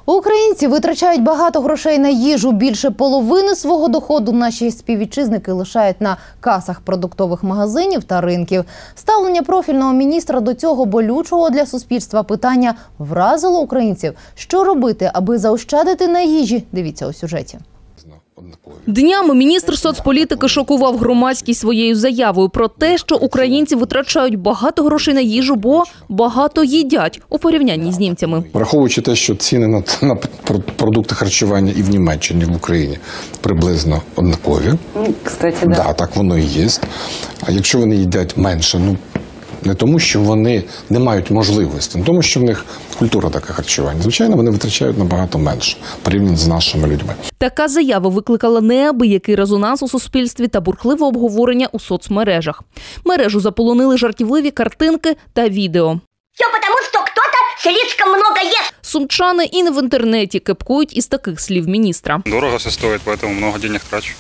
Українці витрачають багато грошей на їжу. Більше половини свого доходу наші співвітчизники лишають на касах продуктових магазинів та ринків. Ставлення профільного міністра до цього болючого для суспільства питання вразило українців. Що робити, аби заощадити на їжі? Дивіться у сюжеті. Днями міністр соцполітики шокував громадськість своєю заявою про те, що українці витрачають багато грошей на їжу, бо багато їдять у порівнянні з німцями. Враховуючи те, що ціни на продукти харчування і в Німеччині, і в Україні приблизно однакові. Кстати, да. Да, так воно і є. А якщо вони їдять менше, не тому, що вони не мають можливості, не тому, що в них культура така харчування. Звичайно, вони витрачають набагато менше, порівняно з нашими людьми. Така заява викликала неабиякий резонанс у суспільстві та бурхливе обговорення у соцмережах. Мережу заполонили жартівливі картинки та відео. Все потому, что кто-то слишком много ест. Сумчани і не в інтернеті кепкують із таких слів міністра. Дорого все стоит, поэтому много денег трачу.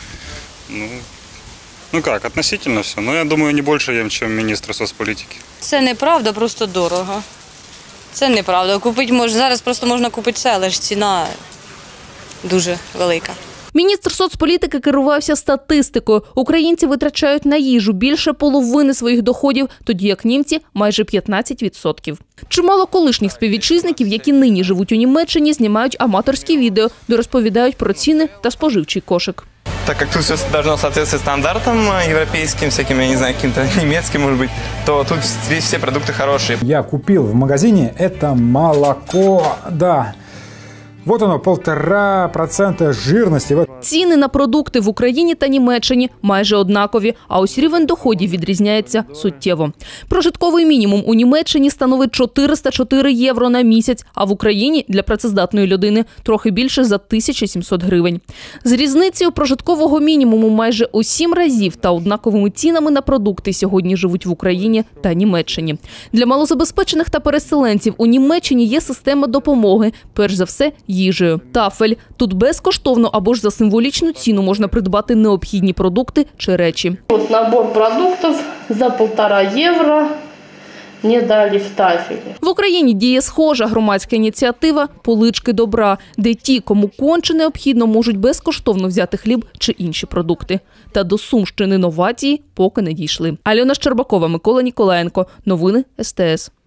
Ну как, относительно все. Но я думаю, не більше ем, ніж міністр соцполітики. Це неправда, просто дорого. Це неправда. Купити можна, зараз просто можна купити все, але ж ціна дуже велика. Міністр соцполітики керувався статистикою. Українці витрачають на їжу більше половини своїх доходів, тоді як німці – майже 15%. Чимало колишніх співвітчизників, які нині живуть у Німеччині, знімають аматорські відео, де розповідають про ціни та споживчий кошик. Так как тут все должно соответствовать стандартам европейским, всяким, я не знаю, каким-то немецким, может быть, то тут здесь все продукты хорошие. Я купил в магазине это молоко, да. Вот оно, 1,5% жирности. Ціни на продукти в Україні та Німеччині майже однакові, а ось рівень доходів відрізняється суттєво. Прожитковий мінімум у Німеччині становить 404 євро на місяць, а в Україні для працездатної людини трохи більше за 1700 гривень. З різницею прожиткового мінімуму майже у 7 разів та однаковими цінами на продукти сьогодні живуть в Україні та Німеччині. Для малозабезпечених та переселенців у Німеччині є система допомоги, перш за все, їжею. Тафель. Тут безкоштовно або ж за символічну ціну можна придбати необхідні продукти чи речі. От набор продуктів за 1,5 євро мені дали в Тафелі. В Україні діє схожа громадська ініціатива «Полички добра», де ті, кому конче необхідно, можуть безкоштовно взяти хліб чи інші продукти. Та до Сумщини новації поки не дійшли. Альона Щербакова, Микола Ніколаєнко. Новини СТС.